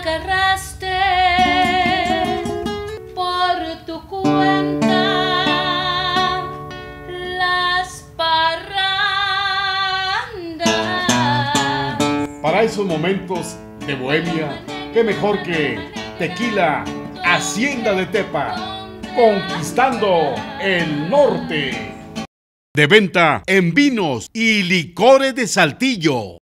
agarraste por tu cuenta las parrandas. Para esos momentos de bohemia, qué mejor que Tequila Hacienda de Tepa, conquistando el norte. De venta en vinos y licores de Saltillo.